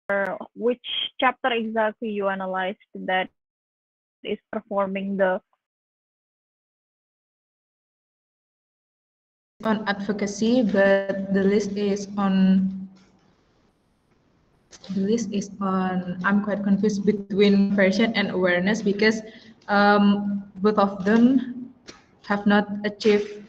which chapter exactly you analyzed that is performing the on advocacy, but I'm quite confused between conversion and awareness because both of them have not achieved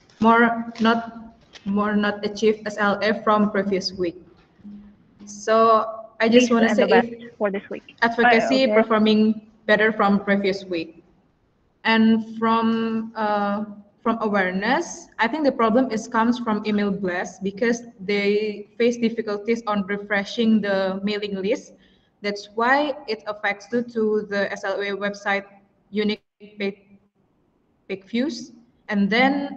not achieved SLA from previous week. So I just least want to and say the best if for this week. advocacy Okay. performing better from previous week. And from awareness, I think the problem is comes from email blast because they face difficulties on refreshing the mailing list. That's why it affects to the SLA website unique page views. And then,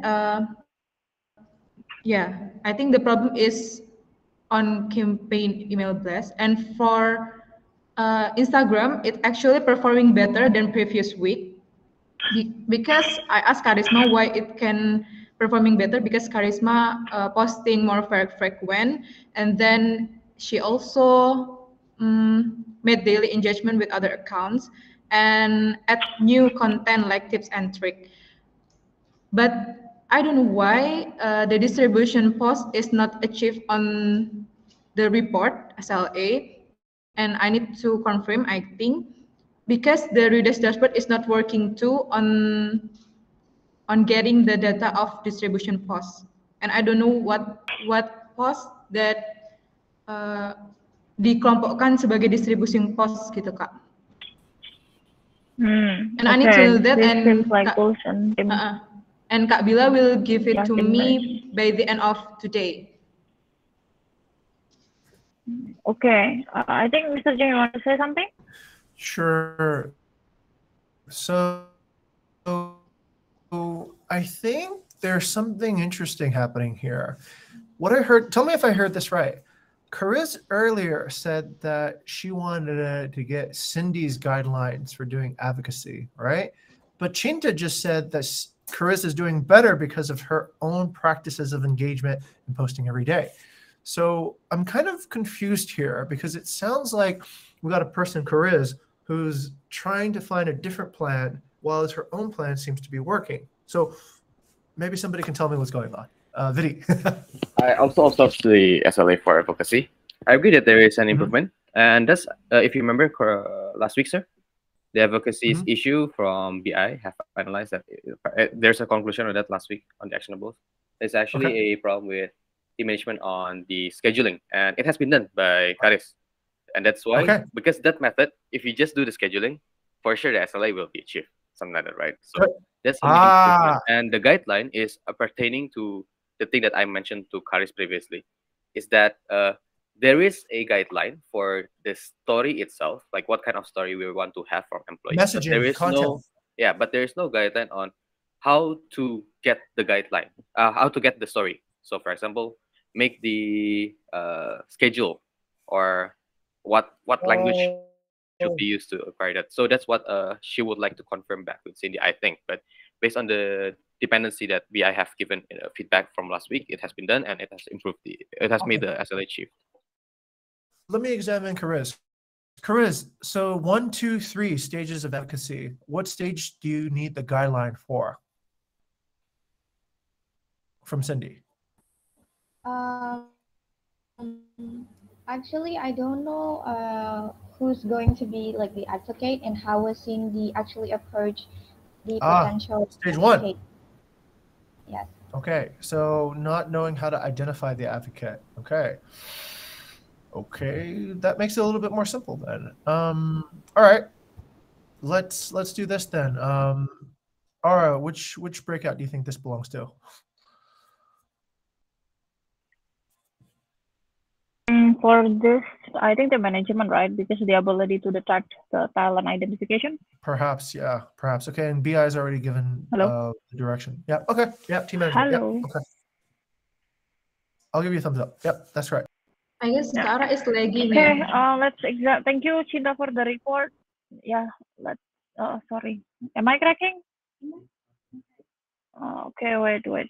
yeah, I think the problem is on campaign email blast. And for Instagram, it's actually performing better than previous week because I asked Charisma why it can performing better because Charisma posting more frequent, and then she also made daily engagement with other accounts and add new content like tips and trick. But I don't know why the distribution post is not achieved on the report SLA, and I need to confirm, I think, because the reader's dashboard is not working too on getting the data of distribution posts, and I don't know what post that dikelompokkan sebagai distribution post gitu kak. And I need to Okay. know that, This seems and like tools and team. and Kak Bila will give it Yeah, to team management. me by the end of today. Okay. I think Mr. Jing, you want to say something? Sure. So I think there's something interesting happening here. What I heard, tell me if I heard this right. Cariz earlier said that she wanted to get Cindy's guidelines for doing advocacy, right? But Chinta just said that Cariz is doing better because of her own practices of engagement and posting every day. So I'm kind of confused here because it sounds like we got a person, Cariz, who's trying to find a different plan while her own plan seems to be working. So maybe somebody can tell me what's going on. Vidi. I also observed the SLA for advocacy. I agree that there is an improvement, and that's if you remember last week, sir, the advocacy issue from BI have finalized that there's a conclusion of that last week on the actionables. There's actually a problem with the management on the scheduling, and it has been done by Karis, and that's why because that method, if you just do the scheduling, for sure the SLA will be achieved, something like that, right? So that's a big improvement, and the guideline is pertaining to the thing that I mentioned to Karis previously, is that there is a guideline for the story itself, like what kind of story we want to have from employees. Messaging, but there is content. but there is no guideline on how to get the guideline, how to get the story. So, for example, make the schedule or what language should be used to acquire that. So that's what she would like to confirm back with Cindy, I think. But based on the dependency that BI have given feedback from last week, it has been done and it has improved it has made the SLA shift. Let me examine Cariz. Cariz, so 1, 2, 3 stages of advocacy. What stage do you need the guideline for? From Cindy. Actually, I don't know who's going to be like the advocate and how will Cindy actually approach the potential stage advocate. 1. Yes. Okay, so not knowing how to identify the advocate. Okay. Okay, that makes it a little bit more simple then. All right, let's do this then. Ara, which breakout do you think this belongs to? For this, I think the management, right? Because the ability to detect the talent identification. Perhaps, yeah, perhaps. Okay, and BI has already given the direction. Yeah, okay, yeah, team management. Hello. Yeah, okay. I'll give you a thumbs up. Yep, that's right. I guess Kara is lagging. Okay, let's thank you, Cinta, for the report. Yeah, let's. Sorry, am I cracking? Okay, wait.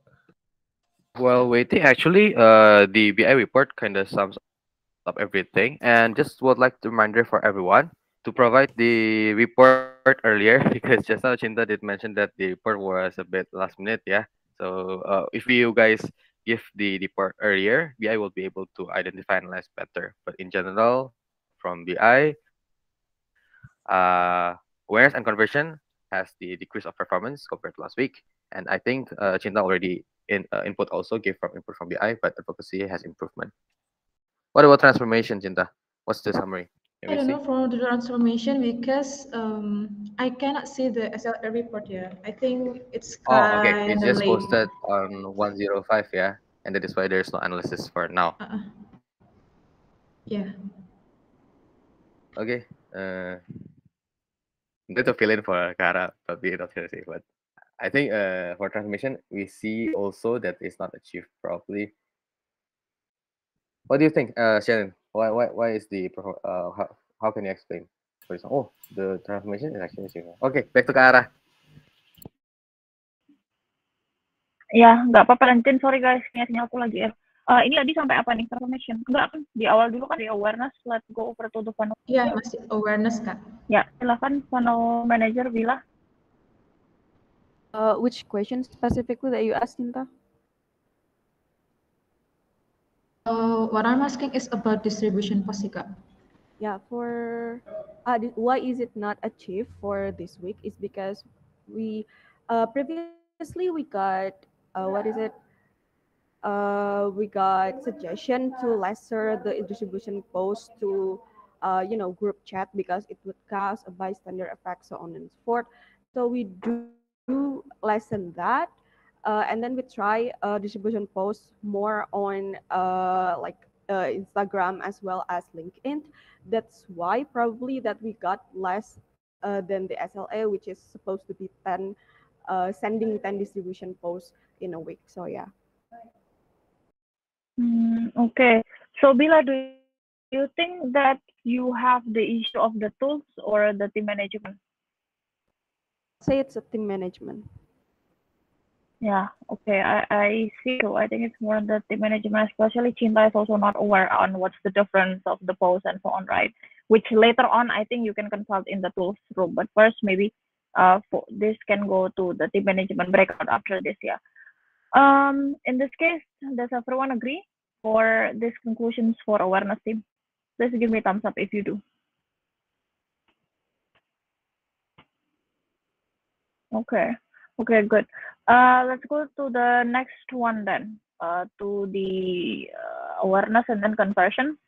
While waiting, actually, the BI report kind of sums up everything, and just would like to reminder for everyone to provide the report earlier because just now Chinta did mention that the report was a bit last minute, yeah. So if you guys give the report earlier, BI will be able to identify and analyze better. But in general, from BI, uh, awareness and conversion has the decrease of performance compared to last week, and I think Chinta already input also gave from input from BI, but advocacy has improvement. What about transformation, Chinta? What's the summary? Can I we don't see? know for the transformation because I cannot see the SLA report here. I think it's Oh, okay. It's kind of just late. posted on 105, yeah, and that is why there's no analysis for now. Uh, yeah. Okay. Need to fill in for Kara, but we not here, but I think for transformation we see also that it's not achieved properly. What do you think, Shannon? Why is the how can you explain? For example, oh, the transformation is actually achieved. Okay, back to Kara. Ya, nggak apa-apa Lantin. Sorry guys, sinyal aku lagi. Ini tadi sampai apa nih transformation? Enggak kan? Di awal dulu kan di awareness. Let's go over to the funnel. Ya, masih awareness, Kak. Ya, silakan funnel manager Bila. Which question specifically that you asked, Ninta? What I'm asking is about distribution post, Kak. Yeah, for why is it not achieved for this week is because we previously we got what is it? We got suggestion to lesser the distribution post to group chat because it would cause a bystander effect, so on and so forth. So we do lessen that. And then we try distribution posts more on Instagram as well as LinkedIn. That's why probably that we got less than the SLA, which is supposed to be 10, sending 10 distribution posts in a week. So yeah. Okay. So Bila, do you think that you have the issue of the tools or the team management? Say it's a team management. Yeah, okay, I see. So I think it's more the team management, especially Chinta is also not aware on what's the difference of the post and so on, right? Which later on I think you can consult in the tools room. But first maybe for this can go to the team management breakout after this, yeah. In this case, does everyone agree for these conclusions for awareness team? Please give me a thumbs up if you do. Okay. Okay, good. Let's go to the next one then, to the awareness and then conversion.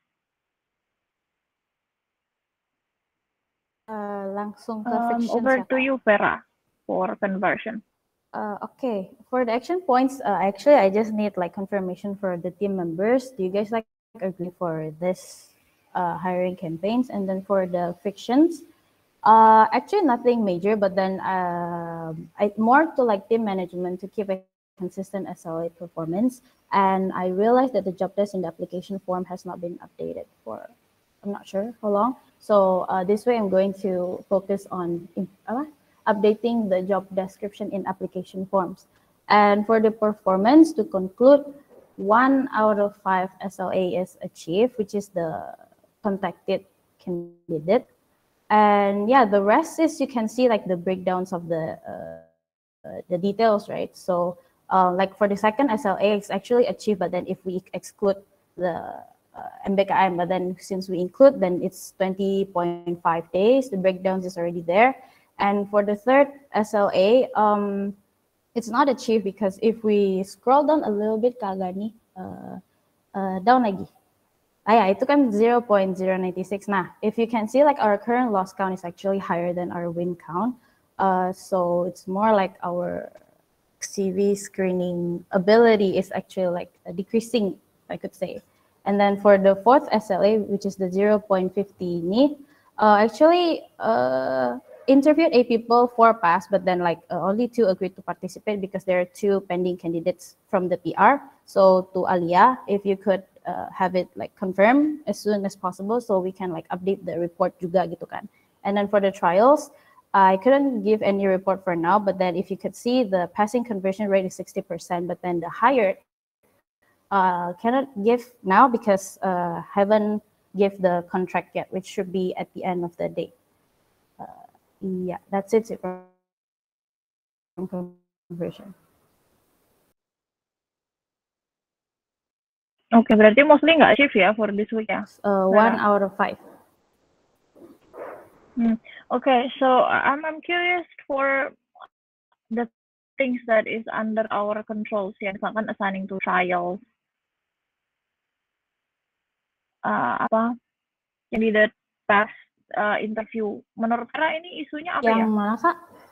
Langsung ke friction Over to you, Vera, for conversion. Okay, for the action points, actually I just need like confirmation for the team members. Do you guys like agree for this hiring campaigns? And then for the frictions, actually nothing major, but then I more to like team management to keep a consistent SLA performance. And I realized that the job test in the application form has not been updated for, I'm not sure how long. So this way I'm going to focus on updating the job description in application forms. And for the performance, to conclude, 1 out of 5 SLA is achieved, which is the contacted candidate. And yeah, the rest is you can see like the breakdowns of the details, right? So like for the second SLA, it's actually achieved, but then if we exclude the MBKM, but then since we include, then it's 20.5 days. The breakdowns is already there. And for the third SLA, it's not achieved because if we scroll down a little bit, kagak nih, down lagi. Yeah, itu kan 0.096. Nah, if you can see, like our current loss count is actually higher than our win count. So it's more like our CV screening ability is actually like decreasing, I could say. And then for the fourth SLA, which is the 0.50 ni, actually interviewed 8 people, 4 passed, but then like only 2 agreed to participate because there are 2 pending candidates from the PR. So to Alia, if you could have it like confirmed as soon as possible, so we can like update the report juga gitu kan. And then for the trials, I couldn't give any report for now, but then if you could see the passing conversion rate is 60%, but then the higher cannot give now because haven't give the contract yet, which should be at the end of the day. Yeah, that's it from conversion. Oke, berarti mostly nggak achieve ya for this week ya? 1 out of 5. Okay, so I'm curious for the things that is under our controls ya, misalkan assigning to trials, candidate past interview. Menurut Vera ini isunya apa ya? Yang mana, Kak?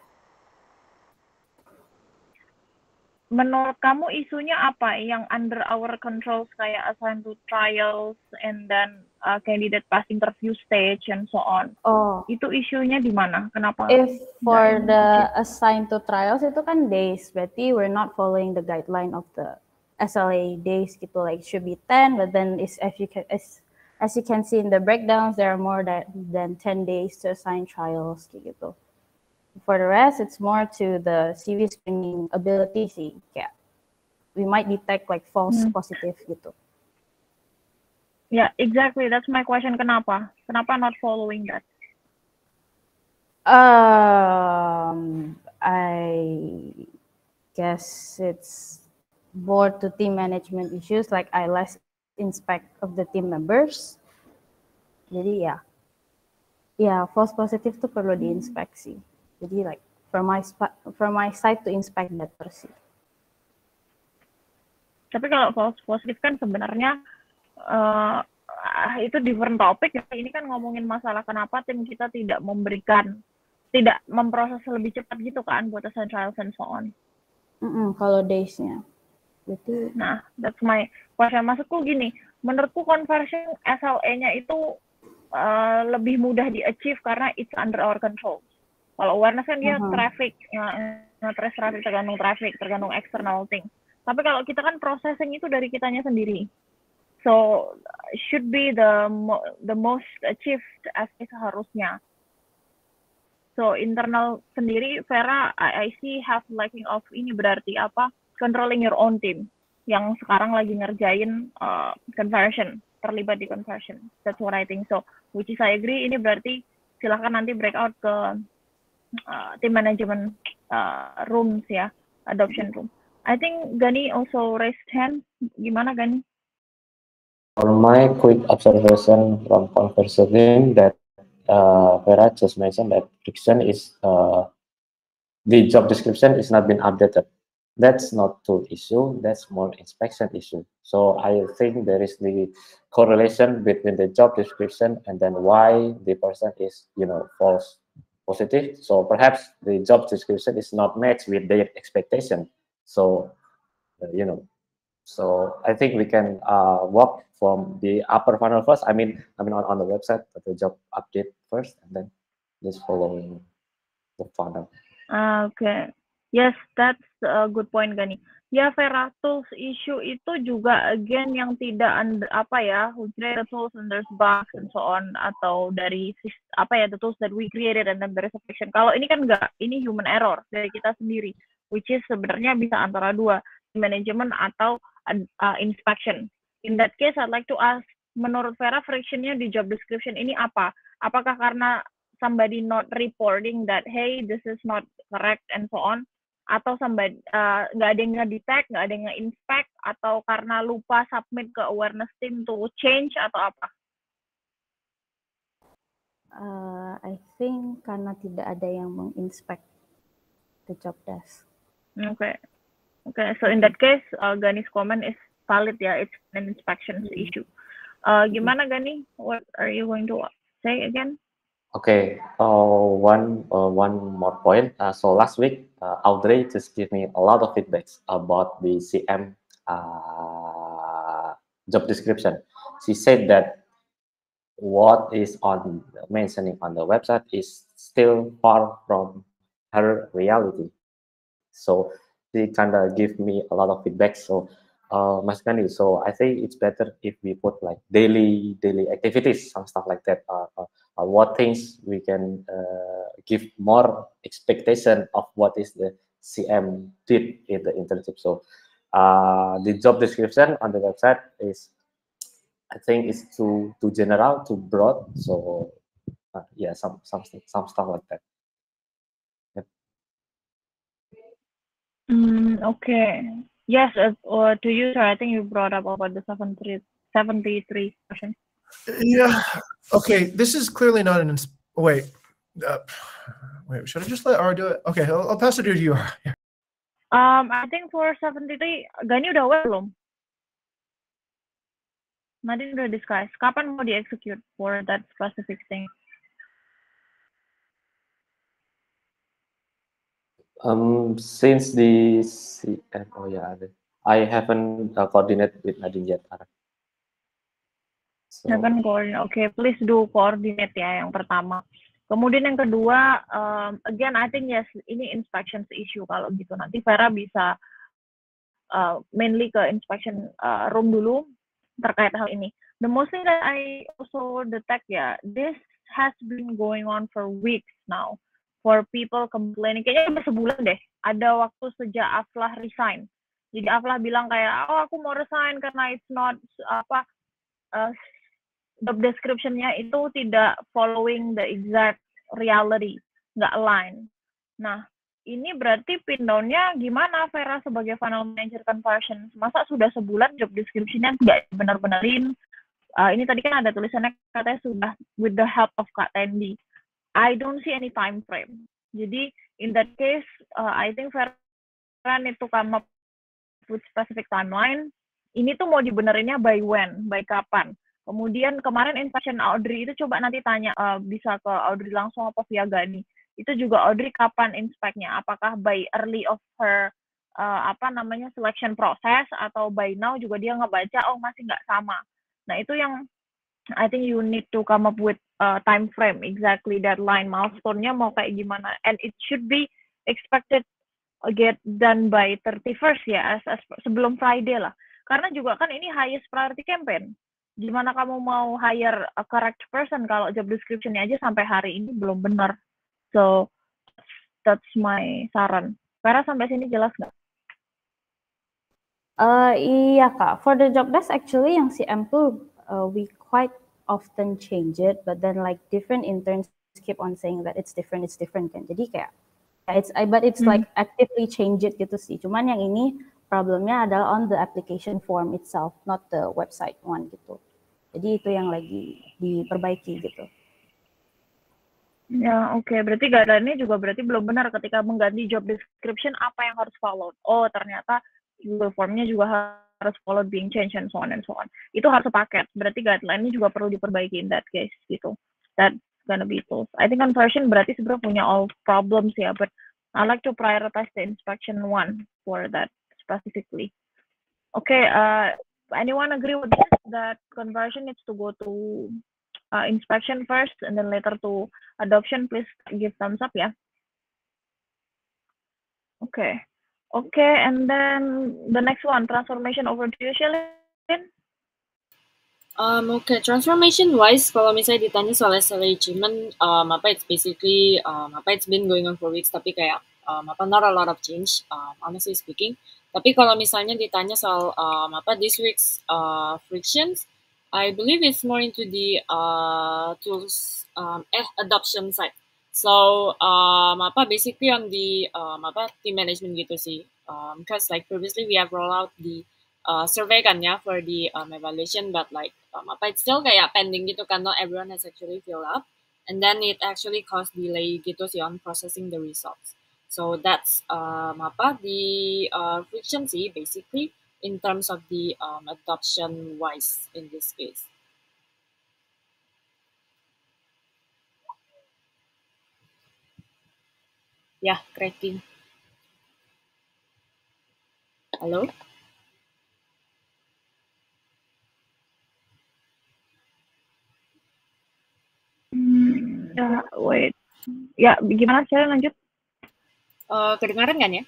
Menurut kamu isunya apa yang under our controls kayak assign to trials and then candidate past interview stage and so on? Oh, Itu isunya di mana? Kenapa? if for the assigned to trials itu kan days, berarti we're not following the guideline of the SLA days gitu, like should be 10, but then as you can see in the breakdowns, there are more than 10 days to assign trials gitu. For the rest, it's more to the CV screening ability sih, kayak we might detect like false positive gitu. Yeah, exactly. That's my question. Kenapa? Kenapa not following that? I guess it's more to team management issues, like I less inspect of the team members. Jadi ya false positive tuh perlu diinspeksi. Jadi like from my side to inspect better sih. Tapi kalau false positive kan sebenarnya itu different topic ya. Ini kan ngomongin masalah kenapa tim kita tidak memproses lebih cepat gitu kan buat assign trials and so on. Kalau days-nya. Berarti, nah, that's my question. Maksudku gini, menurutku conversion SLA-nya itu lebih mudah di-achieve karena it's under our control. Kalau awareness kan dia traffic, nge-trace traffic, tergantung external thing. Tapi kalau kita kan processing itu dari kitanya sendiri. So, should be the most achieved as seharusnya. So, internal sendiri, Vera, I see have lacking of ini berarti apa? Controlling your own team. Yang sekarang lagi ngerjain conversion, terlibat di conversion. That's what I think. So, which is I agree, ini berarti silahkan nanti breakout ke team management rooms ya, adoption room. I think Gani also raised hand. Gimana Gani? For my quick observation from conversation that Vera just mentioned that friction is the job description is not been updated. That's not tool issue. That's more inspection issue. So I think there is the correlation between the job description and then why the person is false positive. So perhaps the job description is not matched with their expectation. So so I think we can work from the upper funnel first. I mean on the website, the job update first, and then just following the funnel. Okay. Yes, that's a good point, Gani. Ya, Vera, tools issue itu juga again yang tidak we create the tools and there's bugs and so on, atau dari the tools that we created and then there is a friction. Kalau ini kan enggak, ini human error dari kita sendiri, which is sebenarnya bisa antara dua, management atau inspection. In that case, I'd like to ask, menurut Vera, frictionnya di job description ini apa? Apakah karena somebody not reporting that, hey, this is not correct and so on? Atau somebody nggak ada yang nge-detect, nggak ada yang nge-inspect, atau karena lupa submit ke awareness team to change, atau apa? I think karena tidak ada yang menginspect the job desk. Okay, so in that case, Gani's comment is valid ya, it's an inspection issue. Gimana Gani? What are you going to say again? Okay, one more point. So last week, Audrey just gave me a lot of feedbacks about the CM job description. She said that what is mentioning on the website is still far from her reality. So she kind of give me a lot of feedback. So Mas Gani, so I think it's better if we put like daily activities, some stuff like that. what things we can give more expectation of what is the CM did in the internship. So the job description on the website is, I think, is too general, too broad. So yeah, some stuff like that. Okay. Yes, to you, sir, I think you brought up about the 73 question. Yeah. Okay. This is clearly not an. Wait. Wait. Should I just let R do it? Okay. I'll pass it to you, R. Yeah. I think for 73, Gani udah aware belum? Nadine udah discuss. Kapan mau di-execute for that specific thing? Since the CM, oh yeah, I haven't coordinated with Nadine yet. So, Haven't coordinate. Okay, please do coordinate ya yang pertama. Kemudian yang kedua, again, I think yes, ini inspections issue kalau gitu. Nanti Vera bisa mainly ke inspection room dulu terkait hal ini. The most thing that I also detect this has been going on for weeks now. For people complaining, kayaknya udah sebulan deh. Ada waktu sejak Aflah resign. Jadi Aflah bilang kayak, oh aku mau resign karena it's not job description-nya itu tidak following the exact reality, nggak align. Nah, ini berarti pin down-nya gimana Vera sebagai final manager conversion? Masa sudah sebulan job description-nya nggak benar-benarin? Ini tadi kan ada tulisannya katanya sudah with the help of Kak Tendi. I don't see any time frame. Jadi in that case, I think Vera need to come up with specific timeline. Ini tuh mau dibenerinnya by when, by kapan? Kemudian kemarin inspection Audrey itu coba nanti tanya bisa ke Audrey langsung apa via Gani. Itu juga Audrey kapan inspeknya? Apakah by early of her selection process atau by now juga dia ngebaca oh masih nggak sama. Nah itu yang I think you need to come up with time frame, exactly deadline, milestone-nya mau kayak gimana, and it should be expected get done by 31st ya, sebelum Friday lah. Karena juga kan ini highest priority campaign. Gimana kamu mau hire a correct person kalau job description-nya aja sampai hari ini belum benar. So that's my saran. Vera sampai sini jelas nggak? Iya Kak, for the job desk actually yang CM tuh we quite often change it, but then like different interns keep on saying that it's different kan. Jadi kayak it's like actively change it gitu sih. Cuman yang ini problemnya adalah on the application form itself, not the website one gitu. Jadi itu yang lagi diperbaiki gitu. Ya, oke. Berarti guideline-nya juga berarti belum benar ketika mengganti job description apa yang harus follow. Oh, ternyata Google Form-nya juga harus follow being changed and so on and so on. Itu harus sepaket. Berarti guideline-nya juga perlu diperbaiki in that case gitu. That's gonna be tools. I think conversion berarti sebenarnya punya all problems ya, but I like to prioritize the inspection one for that specifically. Okay, anyone agree with this, that conversion needs to go to inspection first and then later to adoption? Please give thumbs up ya. Okay, and then the next one, transformation, over to you, Shelin. Okay, transformation wise, kalau misalnya ditanya soal SLA achievement, it's basically it's been going on for weeks, tapi kayak not a lot of change, honestly speaking. Tapi kalau misalnya ditanya soal this week's frictions, I believe it's more into the tools adoption side. So basically on the team management gitu sih, because like previously we have rolled out the survey kan ya for the evaluation, but like it's still kayak pending gitu kan, not everyone has actually filled up, and then it actually caused delay gitu sih on processing the results. So that's the friction sih basically in terms of the adoption wise in this case. Yeah, cracking. Halo? Wait. Ya, gimana saya lanjut? Kedengaran kan ya?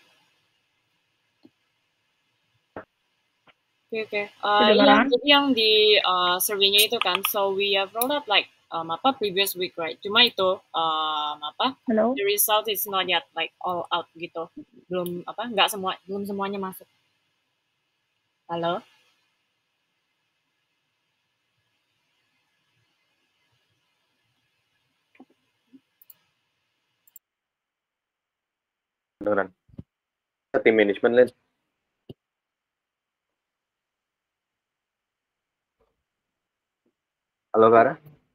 Oke. Jadi yang di survey-nya itu kan, so we have rolled out like previous week, right? Cuma itu Hello? the result is not yet like all out gitu. Belum belum semuanya masuk. Halo? Beneran. Tim management Lin. Halo Kara.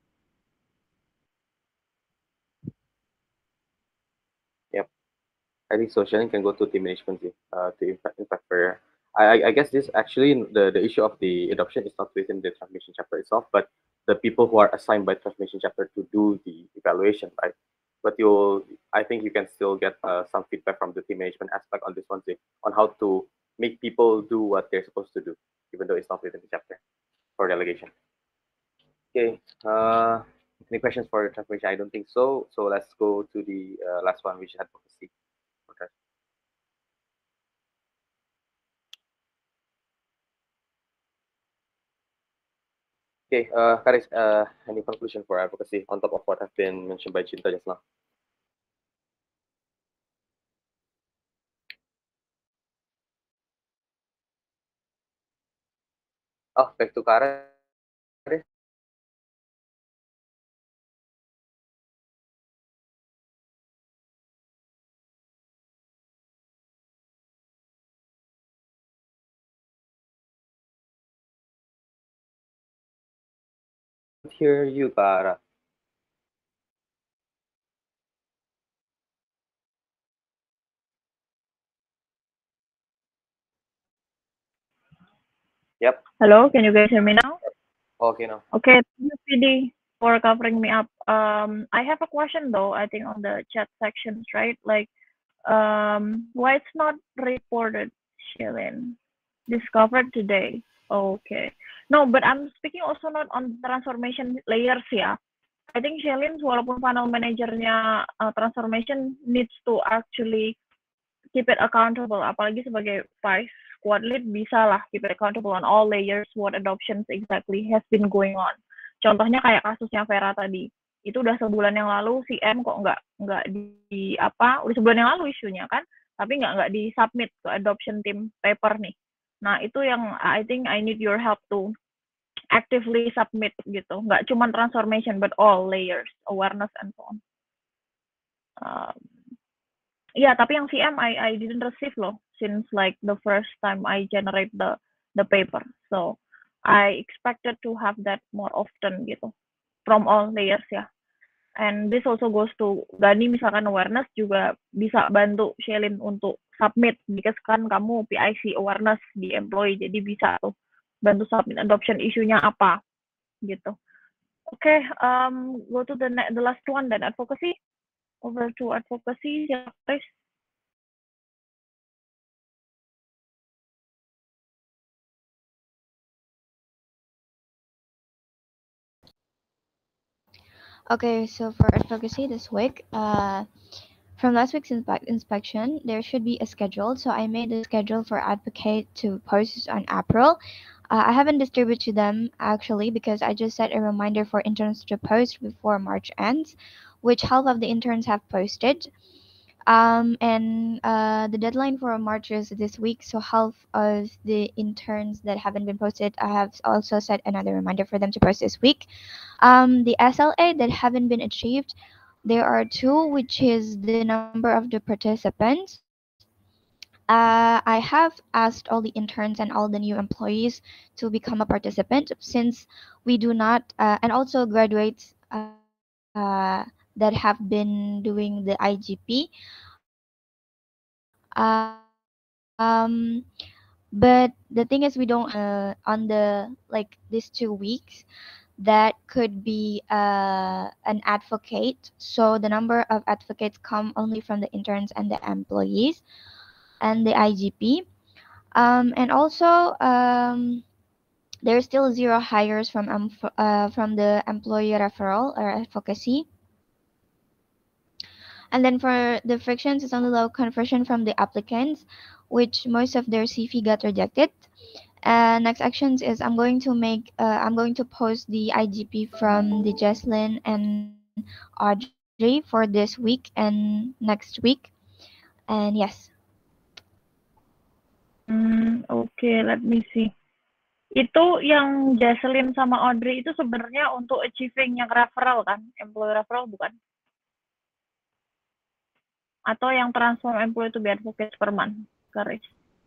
Yep. I think socialing can go to team management to impact career. I guess this actually the issue of the adoption is not within the transformation chapter itself, but the people who are assigned by transformation chapter to do the evaluation, right? But I think you can still get some feedback from the team management aspect on this one too, on how to make people do what they're supposed to do, even though it's not within the chapter for delegation. Okay. Any questions for transformation? I don't think so. So let's go to the last one, which is advocacy. Okay. Okay, Karis, any conclusion for advocacy on top of what has been mentioned by Cinta just now? Oh, back to Karis. Hear you, Kara. Yep. Hello, can you guys hear me now? Okay, now. Okay, thank you, PD, for covering me up. I have a question though, I think on the chat sections, right? Like, why it's not reported, Shilin? Discovered today. Okay. No, but I'm speaking also not on transformation layers ya. I think Shilin, walaupun panel manajernya transformation needs to actually keep it accountable, apalagi sebagai vice squad lead bisa lah keep it accountable on all layers what adoptions exactly has been going on. Contohnya kayak kasusnya Vera tadi, itu udah sebulan yang lalu si M kok nggak di udah sebulan yang lalu isunya kan, tapi nggak di submit ke adoption team paper nih. Nah itu yang I think I need your help to actively submit gitu, nggak cuma transformation but all layers, awareness and so on. Yeah, tapi yang CM I didn't receive loh since like the first time I generate the paper. So I expected to have that more often gitu from all layers ya. And this also goes to Gani, misalkan awareness juga bisa bantu Shelin untuk submit because kan kamu PIC awareness di employee, jadi bisa tuh bantu submit adoption isunya apa gitu. Okay, go to the last one then advocacy. Over to advocacy, ya please. Okay, so for advocacy this week, from last week's inspection, there should be a schedule. So I made the schedule for advocate to post on April. I haven't distributed to them actually because I just set a reminder for interns to post before March ends, which half of the interns have posted. And the deadline for March is this week, so half of the interns that haven't been posted, I have also set another reminder for them to post this week. The SLA that haven't been achieved, there are two, which is the number of the participants. I have asked all the interns and all the new employees to become a participant since we do not, and also graduates that have been doing the IGP. But the thing is we don't on the like these 2 weeks that could be an advocate, so the number of advocates come only from the interns and the employees and the IGP, and also there's still 0 hires from the employee referral or advocacy. And then for the frictions, it's only low conversion from the applicants, which most of their CV got rejected. Next actions is I'm going to post the IGP from the Jesslyn and Audrey for this week and next week. And yes. Okay, let me see. Itu yang Jesslyn sama Audrey itu sebenarnya untuk achieving yang referral kan? Employee referral bukan? Atau yang transform employee to be advocates per month, Karis?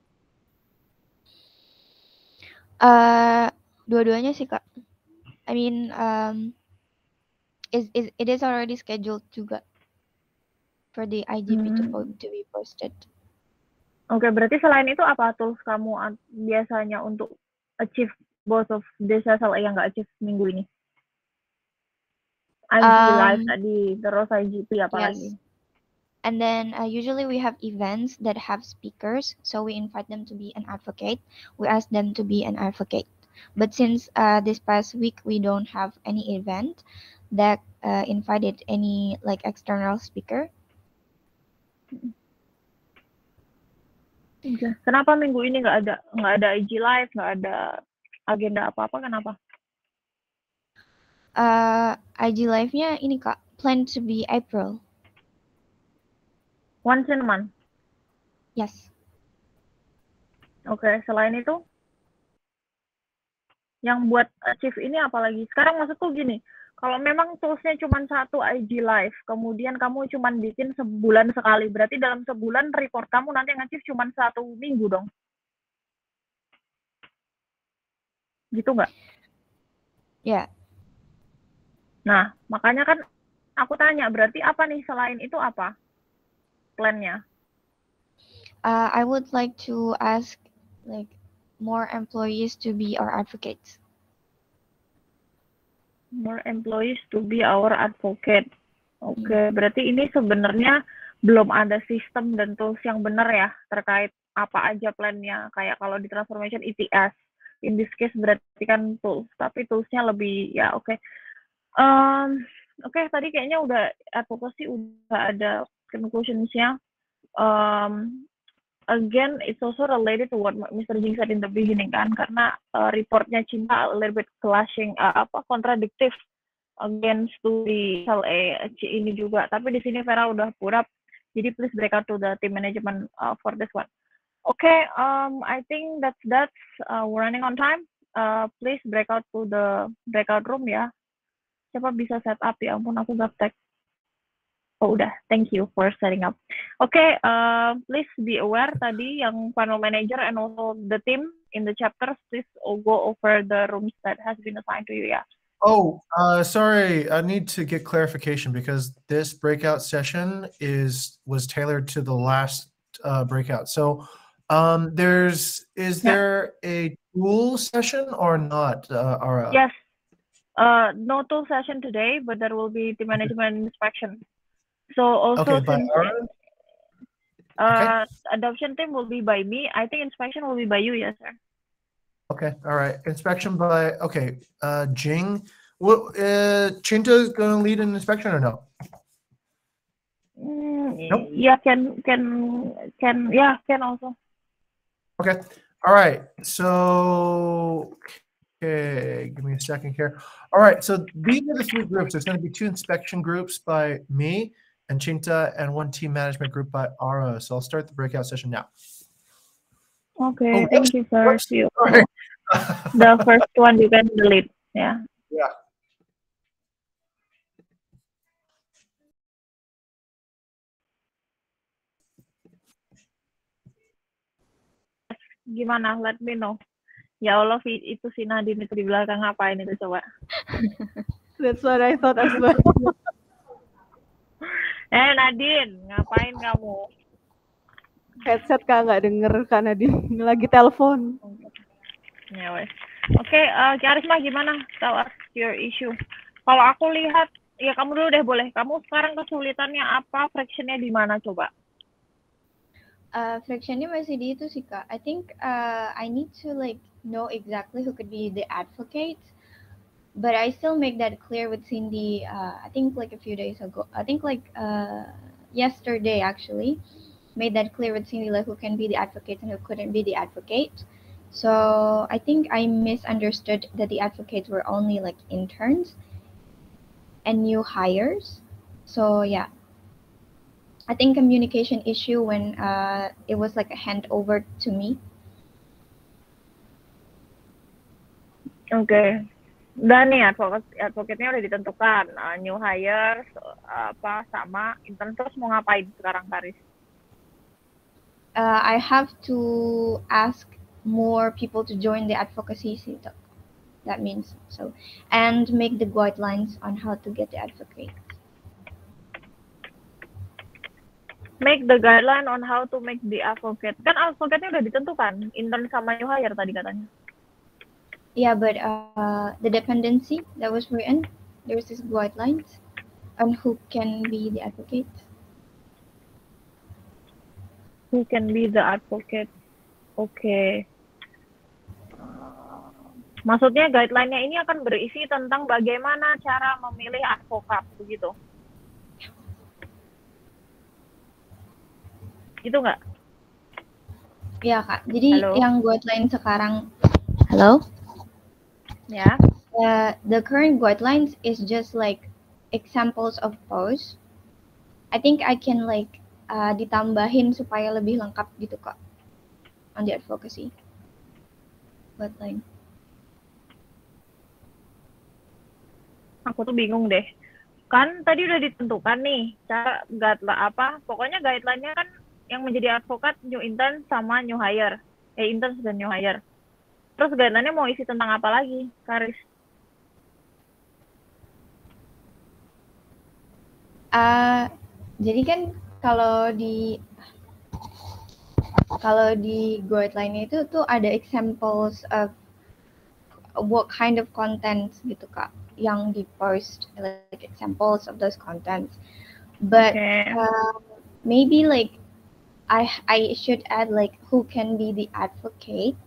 Dua-duanya sih Kak. I mean, it is already scheduled juga for the IGP to be posted. Oke, berarti selain itu apa tools kamu biasanya untuk achieve both of this SLA yang nggak achieve minggu ini? IG live tadi, terus IGP apa lagi? And then usually we have events that have speakers, so we invite them to be an advocate. We ask them to be an advocate. But since this past week we don't have any event that invited any like external speaker. Kenapa minggu ini nggak ada IG live, nggak ada agenda apa-apa? Kenapa? IG live-nya ini Kak, planned to be April. Once in a month? Yes. Oke, selain itu? Yang buat achieve ini apalagi? Sekarang maksudku gini, kalau memang toolsnya cuma satu IG live, kemudian kamu cuma bikin sebulan sekali, berarti dalam sebulan report kamu nanti nge-achieve cuma 1 minggu dong? Gitu nggak? Ya. Nah, makanya kan aku tanya, berarti apa nih selain itu apa plan-nya? I would like to ask like more employees to be our advocates. More employees to be our advocate. Oke, berarti ini sebenarnya belum ada sistem dan tools yang benar ya terkait apa aja plan-nya. Kayak kalau di transformation ETS, in this case berarti kan tools, tapi toolsnya lebih ya oke. Oke, tadi kayaknya udah advocacy udah ada conclusions-nya. Again, it's also related to what Mr. Jing said in the beginning kan, karena reportnya Cinta a little bit clashing, contradictive against to the SLA ini juga. Tapi di sini Vera udah put up, jadi please break out to the team management for this one. Okay, I think that's we're running on time. Please break out to the breakout room ya. Siapa bisa set up ya ampun aku gaptek. Oh udah, thank you for setting up. Okay, please be aware tadi yang panel manager and also the team in the chapters, please go over the rooms that has been assigned to you. Yeah. Oh, sorry, I need to get clarification because this breakout session was tailored to the last breakout. So, is there a tool session or not, Ara? Yes. No tool session today, but there will be the management inspection. So also okay, adoption team will be by me. I think inspection will be by you, yes, sir. Okay, all right. Inspection by Jing. What Chinta is gonna lead an inspection or no? Nope. Yeah, can also. Okay. All right. So okay, give me a second here. All right, so these are the 3 groups. There's going to be 2 inspection groups by me and Chinta and 1 team management group by Ara. So I'll start the breakout session now. Okay, thank you, sir. The first one you can delete. Yeah. Yeah. Gimana? Let me know. Ya Allah, itu si Nadine itu di belakang ngapain itu coba? That's what I thought as well. Nadine, ngapain kamu? Headset Kak nggak denger Kak Nadine lagi telepon. Ya wes. Oke, Karisma gimana? Tell us your issue. Kalau aku lihat, ya kamu dulu deh boleh. Kamu sekarang kesulitannya apa? Frictionnya di mana coba? Frictionnya masih di itu sih Kak. I think I need to like know exactly who could be the advocate, but I still make that clear with Cindy. I think like a few days ago. I think like yesterday actually made that clear with Cindy, like who can be the advocate and who couldn't be the advocate. So I think I misunderstood that the advocates were only like interns and new hires. So yeah, I think communication issue when it was like a handover to me. Oke. Dan nih advocate-nya udah ditentukan, new hires apa sama intern, terus mau ngapain sekarang Karis? I have to ask more people to join the advocacy. That means so, and make the guidelines on how to get the advocate. Make the guideline on how to make the advocate. Kan advocate-nya udah ditentukan, intern sama new hire tadi katanya. Yeah, but the dependency that was written, there's this guidelines on who can be the advocate. Who can be the advocate? Oke. Maksudnya guideline-nya ini akan berisi tentang bagaimana cara memilih advokat, begitu? Gitu nggak? Iya Kak, jadi Halo? yang guideline sekarang, halo? Ya. The current guidelines is just like examples of posts. I think I can like ditambahin supaya lebih lengkap gitu Kak, on the advocacy guideline. Aku tuh bingung deh. Kan tadi udah ditentukan nih cara pokoknya guideline-nya kan yang menjadi advokat new intern sama new hire. Interns dan new hire. Terus guideline-nya mau isi tentang apa lagi, Karis? Jadi kan kalau di guideline itu tuh ada examples of what kind of content gitu Kak, yang di post, like examples of those contents. But maybe like I should add like who can be the advocate.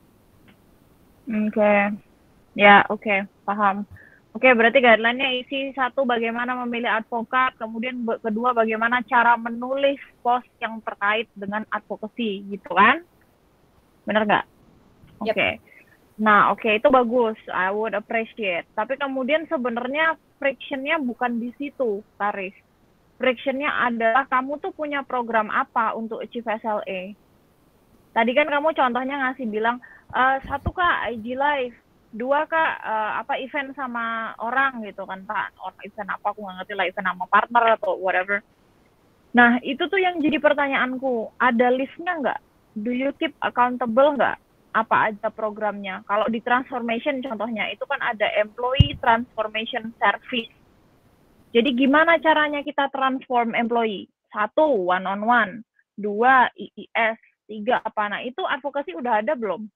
Oke. Ya, oke, paham. Oke, berarti guideline-nya isi satu bagaimana memilih advokat, kemudian kedua bagaimana cara menulis post yang terkait dengan advokasi, gitu kan? Bener nggak? Oke. Yep. Nah, oke, itu bagus. I would appreciate. Tapi kemudian sebenarnya friction-nya bukan di situ, Karis. Friction-nya adalah kamu tuh punya program apa untuk achieve SLA. Tadi kan kamu contohnya ngasih bilang, satu Kak, IG Live. Dua Kak, event sama orang gitu kan Kak. Event apa, aku nggak ngerti lah, event sama partner atau whatever. Nah, itu tuh yang jadi pertanyaanku. Ada list-nya nggak? Do you keep accountable nggak? Apa aja programnya? Kalau di transformation contohnya, itu kan ada employee transformation service. Jadi gimana caranya kita transform employee? Satu, one-on-one. Dua, IIS. Tiga, apa? Nah, itu advokasi udah ada belum?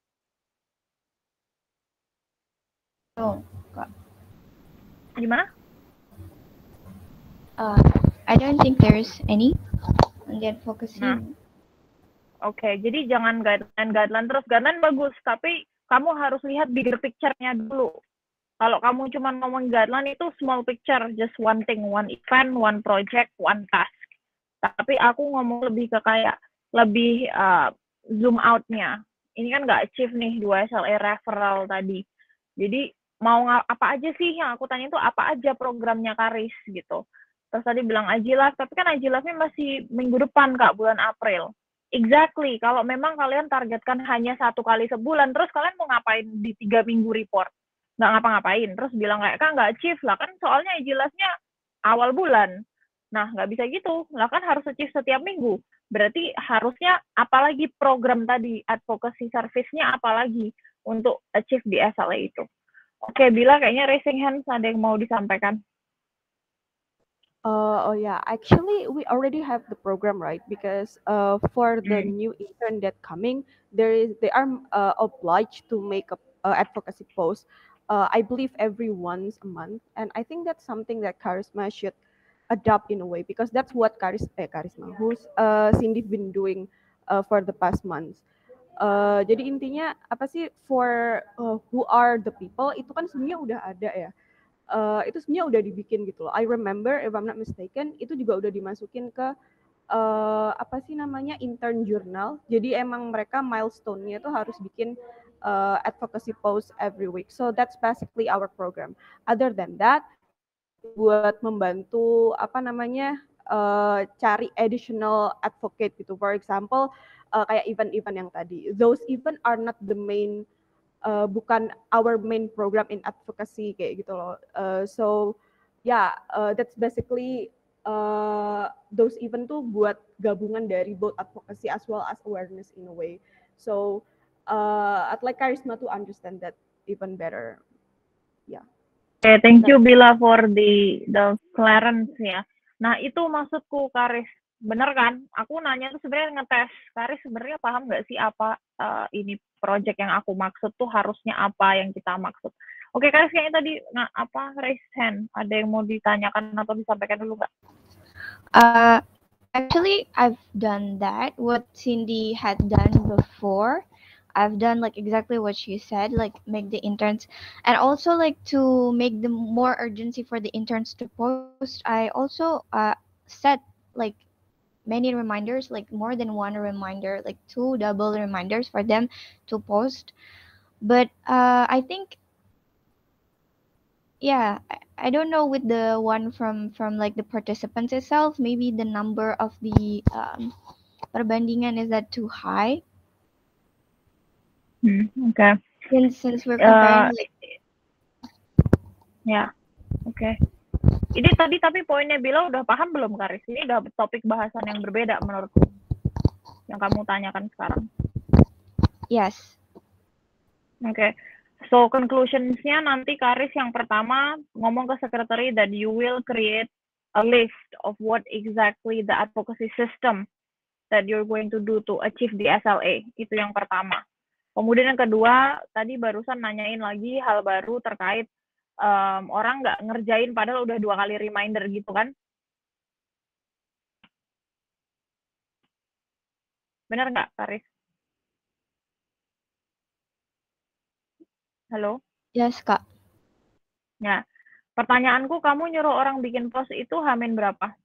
Oh, Kak. Gimana? I don't think there's any on the advocacy. Nah. Oke, jadi jangan guideline terus. Guideline bagus, tapi kamu harus lihat bigger picture-nya dulu. Kalau kamu cuma ngomong guideline itu small picture, just one thing, one event, one project, one task. Tapi aku ngomong lebih ke kayak lebih zoom out-nya. Ini kan nggak achieve nih 2 SLA referral tadi. Jadi mau apa aja sih yang aku tanya itu apa aja programnya Karis gitu. Terus tadi bilang IG Live, tapi kan IG Live-nya masih minggu depan Kak, bulan April. Exactly, kalau memang kalian targetkan hanya 1 kali sebulan, terus kalian mau ngapain di 3 minggu report? Nggak ngapa-ngapain, terus bilang kayak, Kak nggak achieve lah, kan soalnya IG Live-nya awal bulan. Nah, nggak bisa gitu, lah kan harus achieve setiap minggu. Berarti harusnya apalagi program tadi, advocacy service-nya apalagi untuk achieve di SLA itu. Oke, Bila kayaknya raising hands ada yang mau disampaikan. Oh yeah, actually we already have the program, right? Because for the new intern that coming, they are obliged to make a advocacy post. I believe every once a month, and I think that's something that Charisma should adopt in a way, because that's what Charisma, who's Cindy been doing for the past months. Jadi intinya apa sih, for who are the people itu kan sebenarnya udah ada ya. Itu sebenarnya udah dibikin gitu loh. I remember if I'm not mistaken itu juga udah dimasukin ke apa sih namanya intern journal. Jadi emang mereka milestone-nya tuh harus bikin advocacy posts every week. So that's basically our program. Other than that, itu buat membantu cari additional advocate gitu. For example, kayak event-event yang tadi. Those event are not the main, bukan our main program in advocacy kayak gitu loh. So yeah, that's basically those event tuh buat gabungan dari both advocacy as well as awareness in a way. So I'd like Karisma to understand that even better. Yeah. Okay, thank you Bila for the clearance ya. Nah itu maksudku Karis, bener kan? Aku nanya tuh sebenarnya ngetes Karis sebenarnya paham nggak sih apa ini project yang aku maksud tuh harusnya apa yang kita maksud. Oke Karis kayaknya tadi raise hand, ada yang mau ditanyakan atau disampaikan dulu nggak? Actually, I've done that. What Cindy had done before. I've done like exactly what she said, like make the interns, and also like to make the more urgency for the interns to post. I also set like many reminders, like more than one reminder, like 2 double reminders for them to post. But I think, yeah, I don't know with the one from like the participants itself. Maybe the number of the perbandingan is that too high? Okay. Since we're comparing like ya, oke. Ini tadi tapi poinnya Bila udah paham belum Karis? Ini udah topik bahasan yang berbeda menurutku yang kamu tanyakan sekarang. Yes. Oke. So conclusions-nya nanti Karis yang pertama ngomong ke secretary that you will create a list of what exactly the advocacy system that you're going to do to achieve the SLA. Itu yang pertama. Kemudian yang kedua, tadi barusan nanyain lagi hal baru terkait orang nggak ngerjain padahal udah 2 kali reminder gitu kan. Benar nggak, Karis? Halo? Yes, Kak. Nah, pertanyaanku, kamu nyuruh orang bikin post itu Hamin berapa?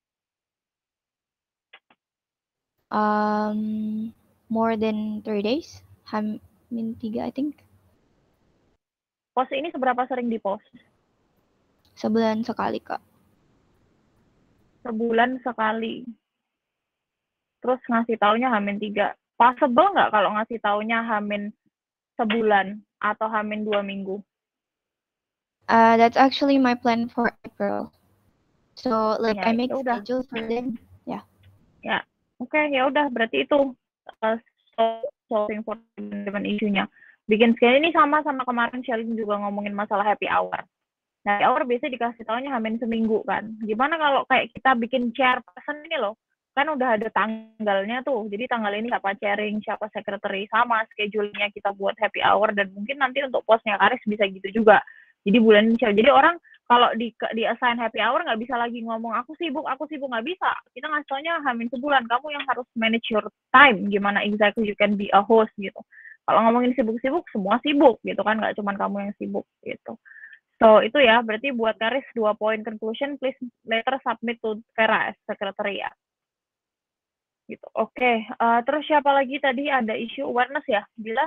More than 3 days. Hamin 3, I think. Post ini seberapa sering di-post? Sebulan sekali, Kak. Sebulan sekali. Terus ngasih taunya Hamin 3. Possible nggak kalau ngasih taunya Hamin sebulan atau Hamin 2 minggu? That's actually my plan for April. So like Ya, I make udah. schedule for them. Yeah. Ya, oke, ya udah berarti itu solving for teman isunya. Bikin schedule ini sama kemarin Shelly juga ngomongin masalah happy hour. Nah, happy hour biasanya dikasih taunya Hamin seminggu kan. Gimana kalau kayak kita bikin chairperson ini loh, kan udah ada tanggalnya tuh. Jadi tanggal ini siapa chairing, siapa secretary, sama schedule-nya kita buat happy hour, dan mungkin nanti untuk postnya Karis bisa gitu juga. Jadi bulan ini, jadi orang kalau di assign happy hour nggak bisa lagi ngomong aku sibuk nggak bisa. Kita ngasih taunya Hamin sebulan, kamu yang harus manage your time, gimana exactly you can be a host gitu. Kalau ngomongin sibuk-sibuk, semua sibuk gitu kan, nggak cuma kamu yang sibuk gitu. So itu ya, berarti buat Karis 2 poin conclusion, please later submit to Kera secretary ya. Gitu. Oke, terus siapa lagi tadi ada isu awareness ya, Bila?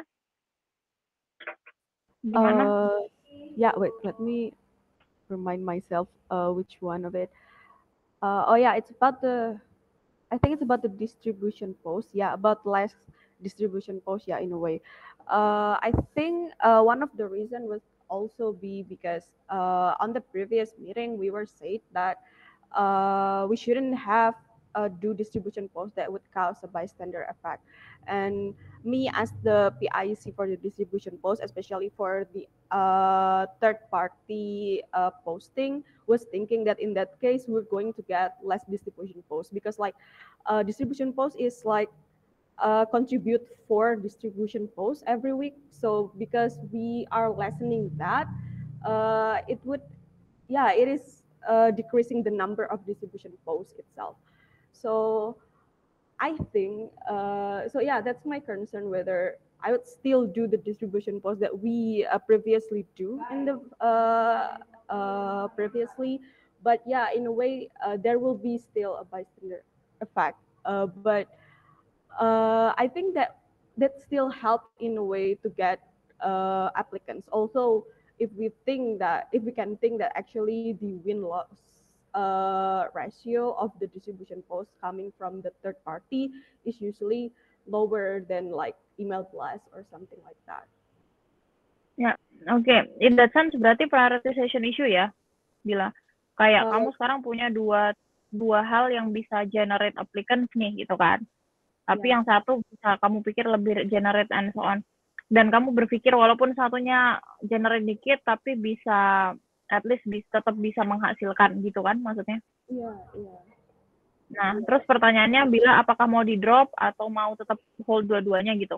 Gimana? Yeah, wait, let me remind myself which one of it. Oh yeah, it's about I think it's about the distribution post. Yeah, about last distribution post. Yeah, in a way. I think one of the reason was also be because on the previous meeting we were said that we shouldn't have do distribution posts that would cause a bystander effect. And me as the PIC for the distribution post, especially for the third party posting, was thinking that in that case we're going to get less distribution posts, because like distribution post is like contribute 4 distribution posts every week. So because we are lessening that, it would, yeah, it is decreasing the number of distribution posts itself. So I think, so yeah, that's my concern, whether I would still do the distribution post that we previously do in the previously, but yeah, in a way, there will be still a bystander effect. But I think that that still help in a way to get applicants. Also, if we can think that actually the win-loss ratio of the distribution post coming from the third party is usually lower than like email blast or something like that. Ya, oke. In that sense berarti prioritization issue ya, Bila. Kayak kamu sekarang punya dua hal yang bisa generate applicants nih gitu kan. Tapi yang satu bisa kamu pikir lebih generate and so on. Dan kamu berpikir walaupun satunya generate dikit tapi bisa at least tetap bisa menghasilkan gitu kan maksudnya? Iya. Nah, terus pertanyaannya Bila apakah mau di drop atau mau tetap hold dua-duanya gitu?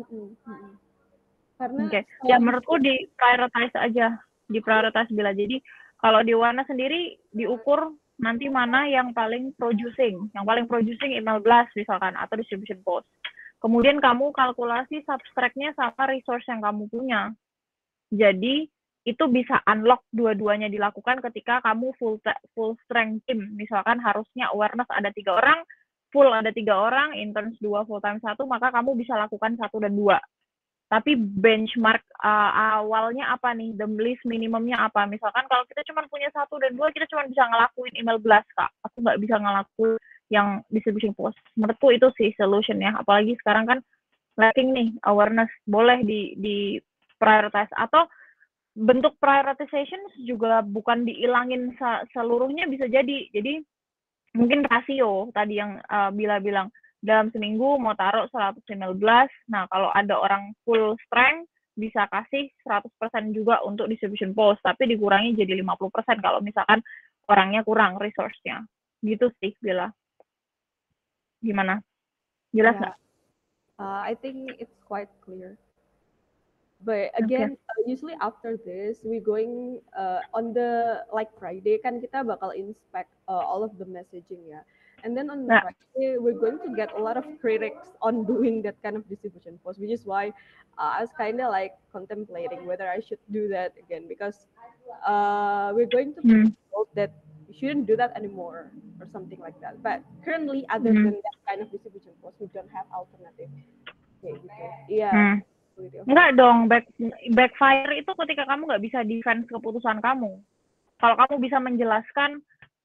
Karena ya menurutku di prioritize Bila. Jadi kalau di Warna sendiri diukur nanti mana yang paling producing email blast misalkan atau distribution post. Kemudian kamu kalkulasi subtract-nya sama resource yang kamu punya. Jadi itu bisa unlock dua-duanya dilakukan ketika kamu full strength team. Misalkan harusnya awareness ada 3 orang, full ada 3 orang, interns 2, full time 1, maka kamu bisa lakukan 1 dan 2. Tapi benchmark awalnya apa nih? The list minimumnya apa? Misalkan kalau kita cuma punya 1 dan 2, kita cuma bisa ngelakuin email blast, Kak. Aku nggak bisa ngelakuin yang distribution post. Menurutku itu sih solution-nya. Apalagi sekarang kan lacking nih awareness. Boleh di prioritize. Atau bentuk prioritization juga bukan diilangin seluruhnya bisa jadi. Jadi mungkin rasio tadi yang Bila bilang. Dalam seminggu mau taruh 100 email blast. Nah, kalau ada orang full strength, bisa kasih 100% juga untuk distribution post. Tapi dikurangi jadi 50% kalau misalkan orangnya kurang resource-nya. Gitu sih, Bila. Gimana? Jelas nggak? I think it's quite clear. But again, usually after this, we going on the like Friday kan kita bakal inspect all of the messaging ya. And then on the Friday, we're going to get a lot of critics on doing that kind of distribution post, which is why I was kind of like contemplating whether I should do that again because we're going to hope that we shouldn't do that anymore or something like that. But currently, other than that kind of distribution post, we don't have alternative. Kayak gitu. Iya. Enggak dong, backfire itu ketika kamu nggak bisa defense keputusan kamu. Kalau kamu bisa menjelaskan,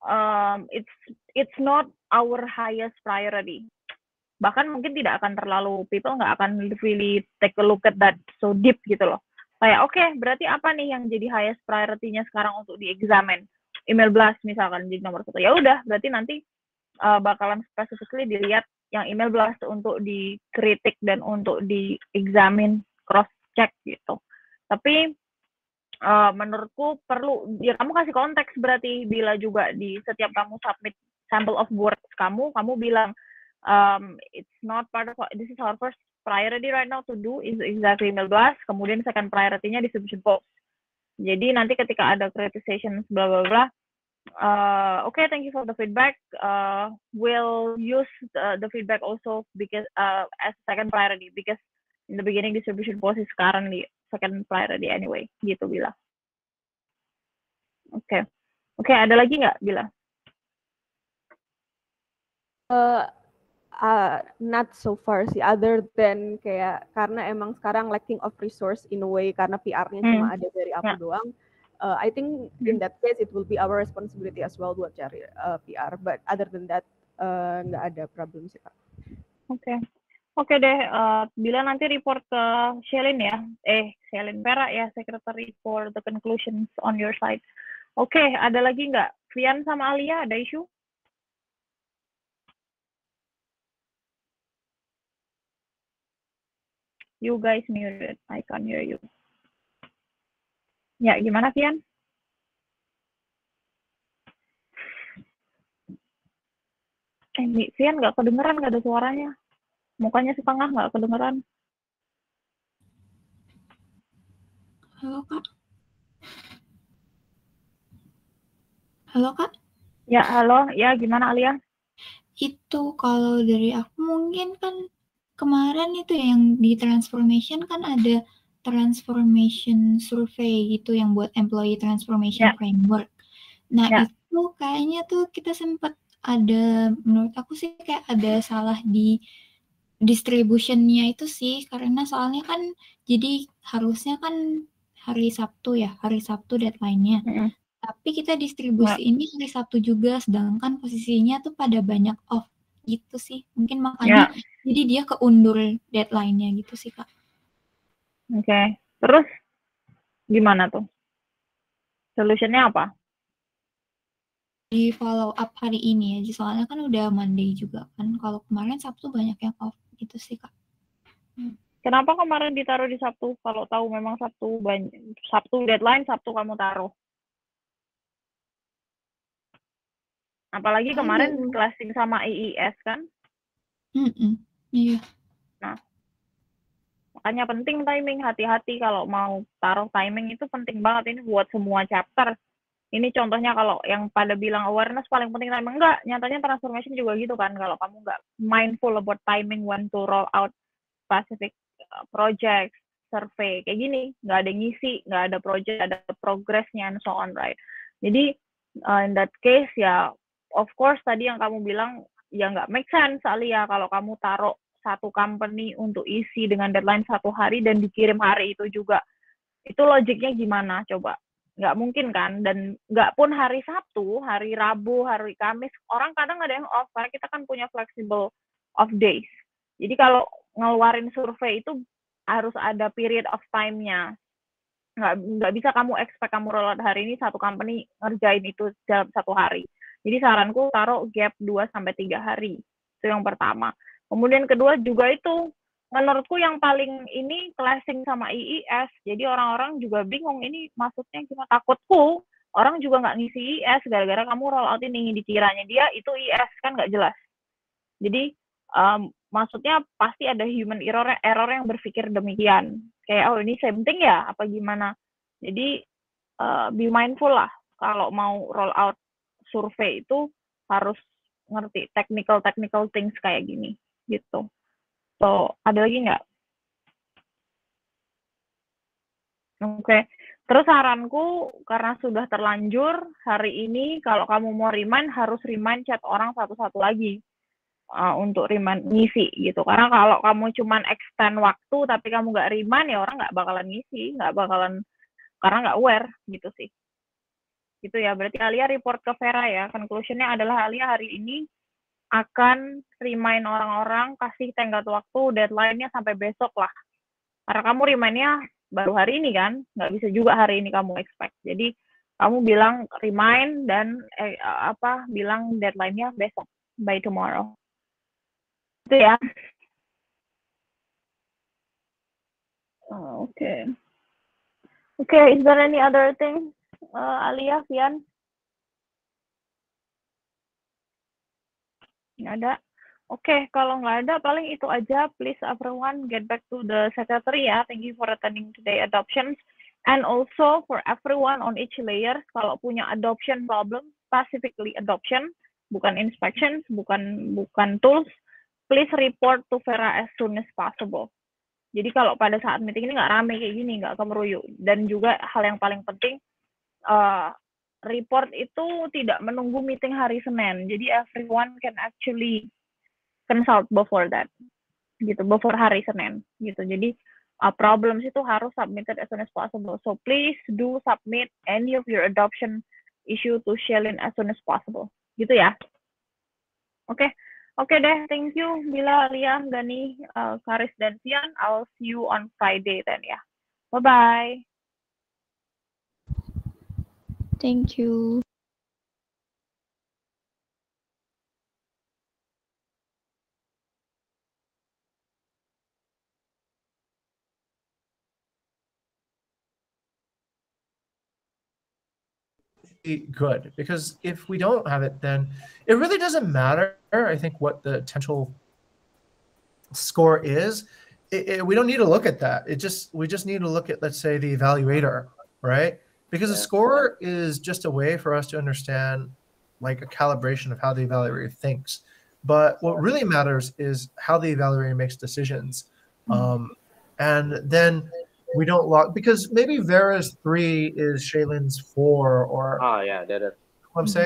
it's not our highest priority. Bahkan mungkin tidak akan people nggak akan really take a look at that so deep gitu loh. Kayak oke, berarti apa nih yang jadi highest priority-nya sekarang untuk diexamine? Email blast misalkan jadi nomor 1. Ya udah, berarti nanti bakalan specifically dilihat yang email blast untuk dikritik dan untuk diexamine, cross check gitu. Tapi menurutku perlu ya kamu kasih konteks berarti Bila juga di setiap kamu submit sample of words kamu bilang it's not part of this is our first priority right now to do is exactly email blast, kemudian second priority-nya distribution post. Jadi nanti ketika ada criticization bla bla bla okay, thank you for the feedback. We'll use the feedback also because as second priority because in the beginning distribution post is currently second priority anyway. Gitu Bila. Oke, ada lagi nggak Bila? Not so far sih, other than kayak karena emang sekarang lacking of resource in a way karena PR-nya cuma ada dari aku doang. I think in that case it will be our responsibility as well buat cari PR. But other than that nggak ada problem sih Kak. Oke deh. Bila nanti report ke Shelin ya, Shelin Pera ya, secretary for the conclusions on your side. Oke, ada lagi nggak? Vian sama Alia ada isu? You guys muted. I can't hear you. Ya, gimana, Vian? Vian nggak kedengeran, nggak ada suaranya. Mukanya setengah, nggak kedengeran. Halo, Kak. Halo, Kak. Ya, halo. Ya, gimana, Alia? Itu kalau dari aku mungkin kan kemarin itu yang di transformation kan ada transformation survey gitu yang buat employee transformation framework. Nah, itu kayaknya tuh kita sempat ada, menurut aku sih kayak ada salah di distributionnya itu sih, karena soalnya kan jadi harusnya kan hari Sabtu ya, hari Sabtu deadline-nya. Tapi kita distribusi ini hari Sabtu juga, sedangkan posisinya tuh pada banyak off gitu sih. Mungkin makanya jadi dia keundur deadline-nya gitu sih, Kak. Oke. Terus gimana tuh? Solutionnya apa? Di follow up hari ini aja, soalnya kan udah Monday juga kan. Kalau kemarin Sabtu banyak yang off gitu sih, Kak. Kenapa kemarin ditaruh di Sabtu? Kalau tahu memang Sabtu deadline, Sabtu kamu taruh. Apalagi kemarin closing sama IIS kan? Iya. Nah, makanya penting timing, hati-hati kalau mau taruh timing itu penting banget ini buat semua chapter. Ini contohnya kalau yang pada bilang awareness paling penting timing, enggak, nyatanya transformation juga gitu kan, kalau kamu nggak mindful about timing when to roll out specific project, survey, kayak gini, nggak ada ngisi, nggak ada project, ada progressnya and so on, right? Jadi in that case ya, of course tadi yang kamu bilang ya nggak make sense Alia kalau kamu taruh satu company untuk isi dengan deadline 1 hari dan dikirim hari itu juga. Itu logiknya gimana coba? Nggak mungkin kan? Dan nggak pun hari Sabtu, hari Rabu, hari Kamis, orang kadang ada yang off, karena kita kan punya flexible off days. Jadi kalau ngeluarin survei itu harus ada period of time-nya. Nggak bisa kamu expect kamu roll out hari ini, satu company ngerjain itu dalam 1 hari. Jadi saranku taruh gap 2-3 hari. Itu yang pertama. Kemudian kedua juga itu, menurutku yang paling ini clashing sama IIS. Jadi orang-orang juga bingung ini maksudnya gimana. Takutku orang juga nggak ngisi IIS gara-gara kamu roll out ini, dikiranya dia itu IIS kan nggak jelas. Jadi maksudnya pasti ada human error yang berpikir demikian. Kayak oh ini same thing ya apa gimana. Jadi be mindful lah kalau mau roll out survei itu harus ngerti technical things kayak gini gitu. So, ada lagi nggak? Oke. Terus saranku, karena sudah terlanjur, hari ini kalau kamu mau remind, harus remind chat orang satu-satu lagi untuk remind ngisi gitu. Karena kalau kamu cuman extend waktu, tapi kamu nggak remind, ya orang nggak bakalan ngisi, karena nggak aware gitu sih. Gitu ya, berarti Alia report ke Vera ya. Conclusion-nya adalah Alia hari ini akan remind orang-orang, kasih tenggat waktu, deadline-nya sampai besok lah. Karena kamu remind-nya baru hari ini kan, nggak bisa juga hari ini kamu expect. Jadi kamu bilang remind dan bilang deadline-nya besok, by tomorrow. Itu ya. Oke. Is there any other thing, Alia, Fian? Nggak ada. Oke, kalau nggak ada, paling itu aja. Please everyone get back to the secretary ya. Thank you for attending today adoptions. And also for everyone on each layer, kalau punya adoption problem, specifically adoption, bukan inspections, bukan tools, please report to Vera as soon as possible. Jadi kalau pada saat meeting ini nggak rame kayak gini, nggak kemeruyuk. Dan juga hal yang paling penting, report itu tidak menunggu meeting hari Senin. Jadi everyone can actually consult before that, gitu, before hari Senin, gitu. Jadi problems itu harus submitted as soon as possible. So please do submit any of your adoption issue to Shelin as soon as possible, gitu ya. Oke deh, thank you Bila, Lia, Gani, Karis, dan Fian. I'll see you on Friday then ya. Bye-bye. Thank you. Good, because if we don't have it, then it really doesn't matter, I think, what the potential score is. We don't need to look at that. We just need to look at, let's say, the evaluator, right? Because the score is just a way for us to understand like a calibration of how the evaluator thinks. But what really matters is how the evaluator makes decisions. And then we don't log, because maybe Vera's 3 is Shaylin's 4, or oh yeah, that what I'm saying.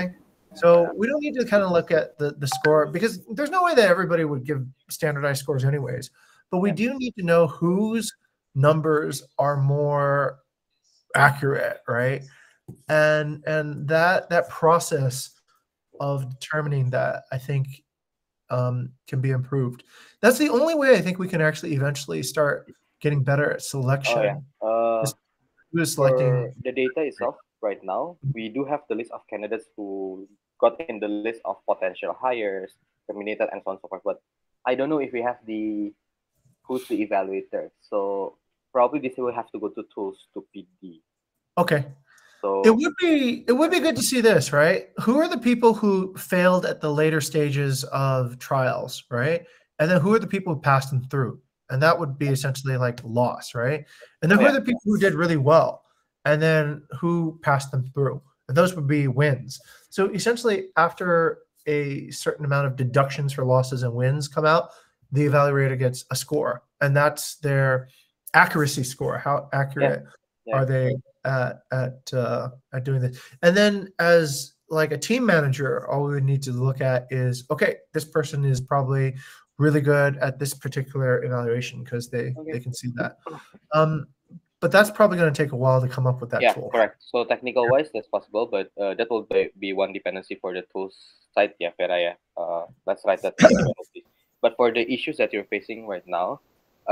So we don't need to kind of look at the score, because there's no way that everybody would give standardized scores anyways. But we do need to know whose numbers are more accurate, right? And that process of determining that, I think, can be improved. That's the only way I think we can actually eventually start getting better at selection. Who's selecting For the data itself, right now, we do have the list of candidates who got in the list of potential hires, terminated, and so on and so forth. But I don't know if we have who's the evaluator. So probably this will have to go to tools to PD. Okay. So it would be good to see this, right? Who are the people who failed at the later stages of trials, right? And then who are the people who passed them through? And that would be essentially like loss, right? And then who are the people who did really well? And then who passed them through? And those would be wins. So essentially, after a certain amount of deductions for losses and wins come out, the evaluator gets a score. And that's their accuracy score. How accurate are they at doing this? And then as like a team manager, all we would need to look at is, okay, this person is probably really good at this particular evaluation because they can see that. But that's probably going to take a while to come up with that tool. Correct. So technical wise, that's possible, but that will be one dependency for the tools side. Yeah, Vera. Let's write that dependency. But for the issues that you're facing right now,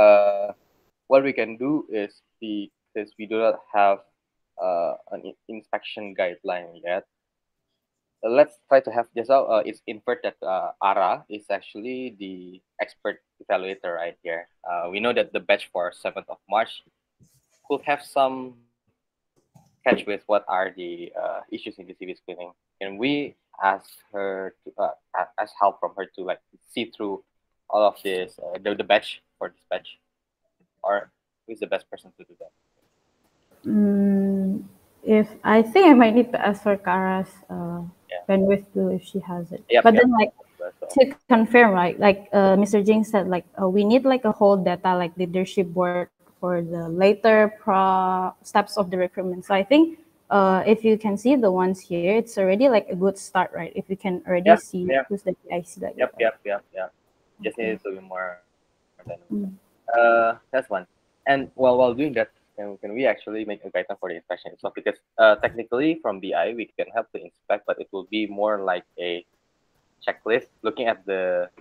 what we can do is, because we do not have an inspection guideline yet, let's try to have just it's inferred that Ara is actually the expert evaluator right here. We know that the batch for 7th of March could have some catch with what are the issues in the CV screening, and we ask her to ask help from her to like see through all of this the batch for this batch, or who's the best person to do that? If I think I might need to ask for Kara's bandwidth too, if she has it. But then like to confirm, right? Like Mr. Jing said, like we need like a whole data like leadership board for the later steps of the recruitment. So I think if you can see the ones here, it's already like a good start, right? If you can already see who's the PIC. Like Just needs to be more. That's one. And while doing that, can we actually make a guideline for the inspection itself? Because technically from BI we can help to inspect, but it will be more like a checklist, looking at the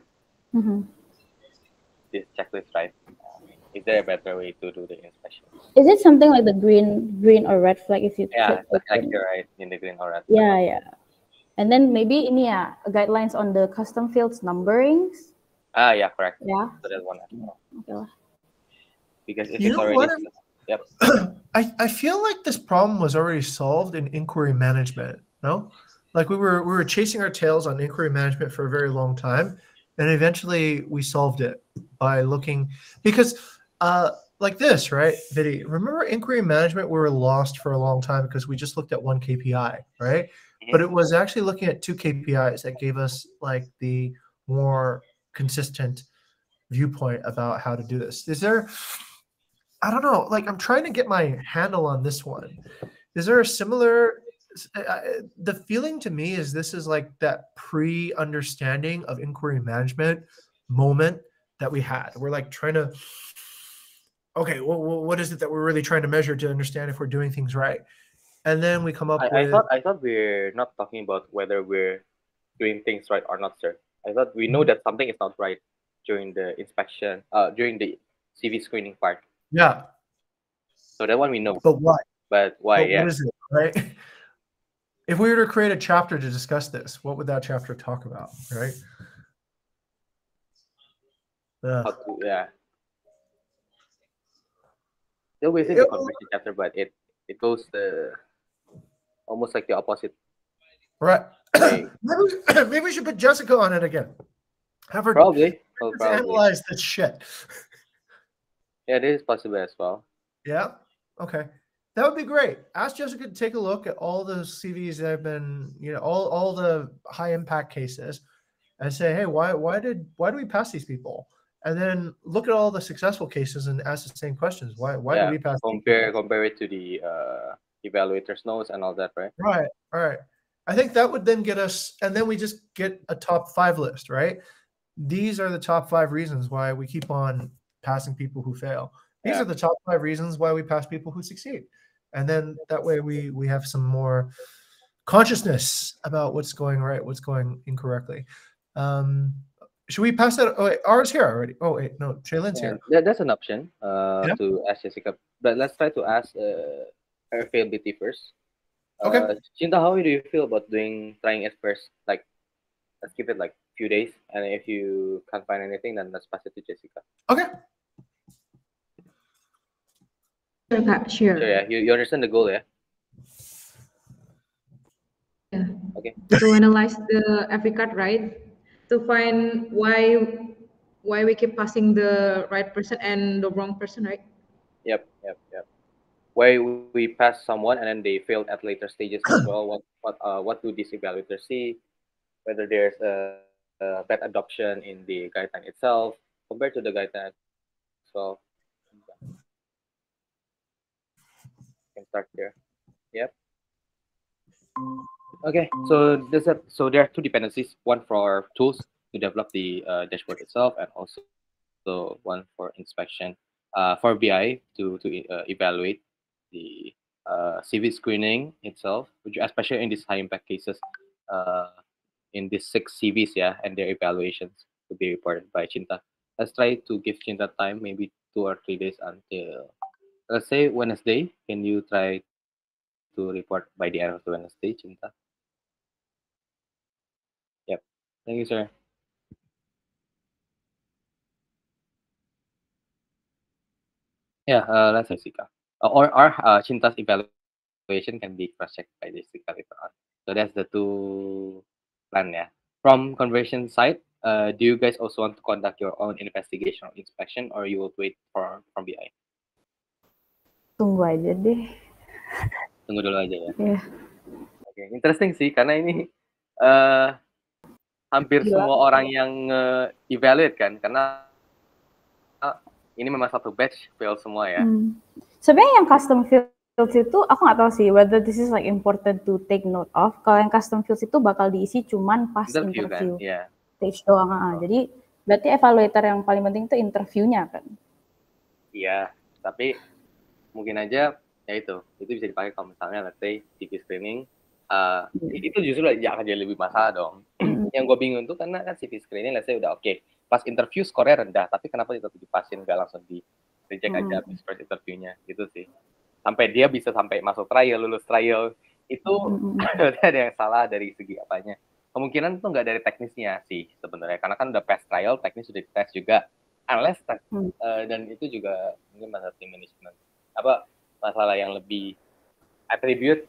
this checklist, right? Is there a better way to do the inspection? Is it something like the green or red flag if you click you're right, in the green or red flag? Yeah. And then maybe in guidelines on the custom fields numberings. Yeah, correct. Yeah. So that's one as well. Okay. Because it's already I feel like this problem was already solved in inquiry management. No, like we were chasing our tails on inquiry management for a very long time, and eventually we solved it by looking, because like this, right, Vidi? Remember inquiry management? We were lost for a long time because we just looked at one KPI, right? But it was actually looking at two KPIs that gave us like the more consistent viewpoint about how to do this. Is there? I don't know, like I'm trying to get my handle on this one. Is there a similar, the feeling to me is this is like that pre-understanding of inquiry management moment that we had. We're like trying to, okay, well, what is it that we're really trying to measure to understand if we're doing things right? And then we come up with... I thought we're not talking about whether we're doing things right or not, sir. I thought we know that something is not right during the inspection, during the CV screening part. Yeah. So that one we know. But why? But why? What is it, right? If we were to create a chapter to discuss this, what would that chapter talk about, right? Still within the conversation chapter, but it goes almost like the opposite. Right. Maybe we should put Jessica on it again. Have her probably analyze this shit. Yeah, it is possible as well. Yeah. Okay. That would be great. Ask Jessica to take a look at all the CVs that have been, all the high impact cases, and say, hey, why do we pass these people? And then look at all the successful cases and ask the same questions. Why do we pass? Compare it to the evaluator's notes and all that, right? Right. All right. I think that would then get us, and then we just get a top 5 list, right? These are the top 5 reasons why we keep on passing people who fail. These Yeah. are the top 5 reasons why we pass people who succeed. And then that way we have some more consciousness about what's going right, what's going incorrectly. Should we pass that? Oh, wait, R's here already. Oh, wait, no, Shaylin's here. That's an option Yeah. to ask Jessica, but let's try to ask her availability first. Okay. Cinta, how do you feel about trying it first? Like, let's give it like a few days, and if you can't find anything, then let's pass it to Jessica. Okay. Sure, Kak, sure. So yeah, you understand the goal, yeah? Yeah. Okay. To analyze the every card, right? To find why we keep passing the right person and the wrong person, right? Yep. Why we pass someone and then they failed at later stages as well? What do these evaluators see? Whether there's a bad adoption in the guideline itself compared to the guideline as well. Can start there. Yep. Okay, so there are two dependencies. One for tools to develop the dashboard itself, and also one for inspection. For BI to evaluate the CV screening itself, which especially in these high impact cases, in these 6 CVs, yeah, and their evaluations to be reported by Cinta. Let's try to give Cinta time, maybe 2 or 3 days until, let's say, Wednesday. Can you try to report by the end of the Wednesday, Cinta? Yep. Thank you, sir. Yeah, let's Jessica. Or Cinta's evaluation can be cross-checked by Jessica later on. So that's the 2 plan, yeah. From conversion side, do you guys also want to conduct your own investigation or inspection, or you will wait from BI? Tunggu aja deh. Tunggu dulu aja ya. Iya. Oke, interesting sih karena ini hampir Gila. semua orang yang evaluate kan, karena ini memang satu batch fail semua ya. Sebenarnya yang custom fields itu aku nggak tahu sih whether this is like important to take note of. Kalau yang custom fields itu bakal diisi cuman pas interview Kan? Yeah. stage doang. Jadi berarti evaluator yang paling penting itu interviewnya kan? Iya, tapi mungkin aja ya itu bisa dipakai kalau misalnya let's say CV screening. Itu justru akan jadi lebih masalah dong. Yang gue bingung tuh karena kan CV screening let's say udah oke. Pas interview skornya rendah, tapi kenapa tetap dipasin nggak langsung di reject aja habis first interviewnya gitu sih. Sampai dia bisa sampai masuk trial, lulus trial, itu ada yang salah dari segi apanya. Kemungkinan itu nggak dari teknisnya sih sebenarnya, karena kan udah pass trial, teknis sudah dites juga. Unless dan itu juga mungkin masalah team management. Apa masalah yang lebih attribute?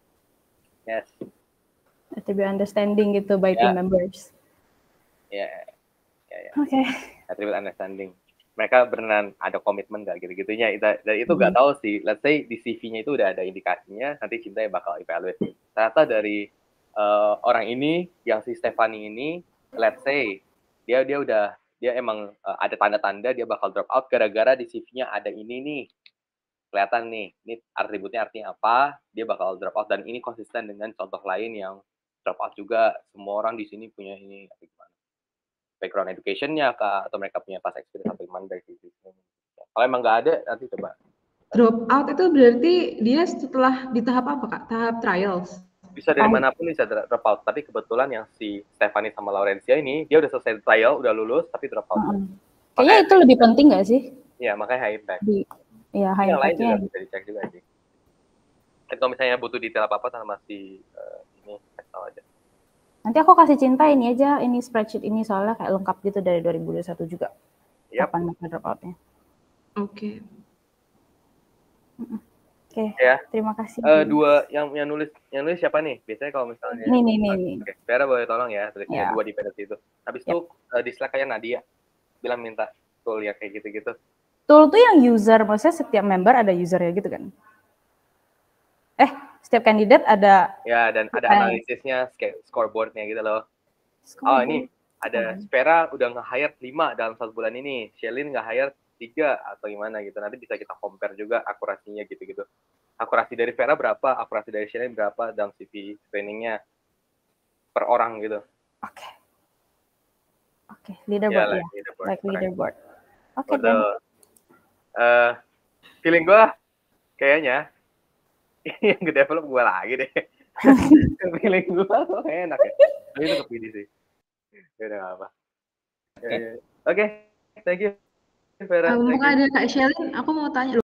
Yes. Attribute understanding gitu by team members. Ya. Oke. Attribute understanding. Mereka beneran ada komitmen nggak gitu-gitunya. Dan itu nggak tahu sih. Let's say di CV-nya itu udah ada indikasinya. Nanti Cinta yang bakal evaluate. Ternyata dari orang ini, yang si Stephanie ini, let's say dia emang ada tanda-tanda dia bakal drop out gara-gara di CV-nya ada ini nih. Kelihatan nih, ini atributnya artinya apa? Dia bakal drop out dan ini konsisten dengan contoh lain yang drop out juga. Semua orang di sini punya ini gimana? Background education-nya kah, atau mereka punya past experience atau gimana dari sisi kalau emang nggak ada, nanti coba. Drop out itu berarti dia setelah di tahap apa, Kak? Tahap trials? Bisa dari manapun bisa drop out, tapi kebetulan yang si Stephanie sama Laurencia ini, dia udah selesai trial, udah lulus, tapi drop out. Kayaknya itu lebih penting nggak sih? Iya, makanya high impact. Iya, high yang lain impact-nya. juga bisa dicek juga sih. Kalau misalnya butuh detail apa-apa sama si ini, tahu aja. Nanti aku kasih Cinta ini aja, ini spreadsheet ini soalnya kayak lengkap gitu dari 2021 juga. Kapan mereka drop out-nya. Oke. Oke, terima kasih. Dua yang nulis siapa nih? Biasanya kalau misalnya Nih. Oke, Vera boleh tolong ya, tulisnya 2 dependensi itu. Habis itu di Slack kayak Nadia bilang minta tool ya kayak gitu-gitu. Tool tuh yang user, maksudnya setiap member ada usernya gitu kan? Setiap kandidat ada. Ya, dan ada analisisnya, scoreboardnya gitu loh. Oh, ini ada Vera udah nge-hire 5 dalam 1 bulan ini. Shelin nge-hire 3 atau gimana gitu. Nanti bisa kita compare juga akurasinya gitu-gitu. Akurasi dari Vera berapa, akurasi dari Shelin berapa dalam CV screeningnya. per orang gitu. Oke. Oke, leaderboard ya. Leaderboard. Like leaderboard. Oke, Betul. Feeling gue kayaknya yang nge-develop gue lagi deh. Feeling gue kok enak ya. Tapi itu kepilih sih. Ya udah nggak apa. Oke, thank you. Vera. Mumpung ada Kak Shelin, aku mau tanya.